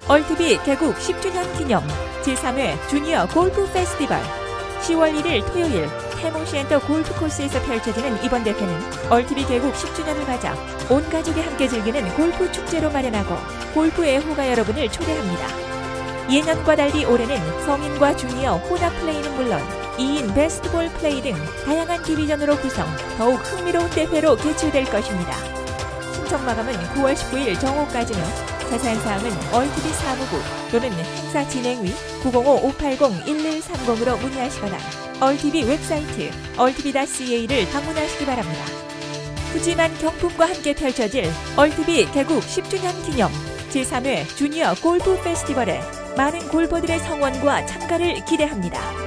얼티비 개국 10주년 기념 제3회 주니어 골프 페스티벌 10월 1일 토요일 태몽시엔터 골프코스에서 펼쳐지는 이번 대회는 얼티비 개국 10주년을 맞아 온 가족이 함께 즐기는 골프 축제로 마련하고 골프 애호가 여러분을 초대합니다. 예년과 달리 올해는 성인과 주니어 혼합 플레이는 물론 2인 베스트볼 플레이 등 다양한 디비전으로 구성, 더욱 흥미로운 대회로 개최될 것입니다. 신청 마감은 9월 19일 정오까지며 자세한 사항은 얼티비 사무국 또는 행사 진행위 905-580-1130으로 문의하시거나 얼티비 웹사이트 얼티비.ca를 방문하시기 바랍니다. 푸짐한 경품과 함께 펼쳐질 얼티비 개국 10주년 기념 제3회 주니어 골프 페스티벌에 많은 골퍼들의 성원과 참가를 기대합니다.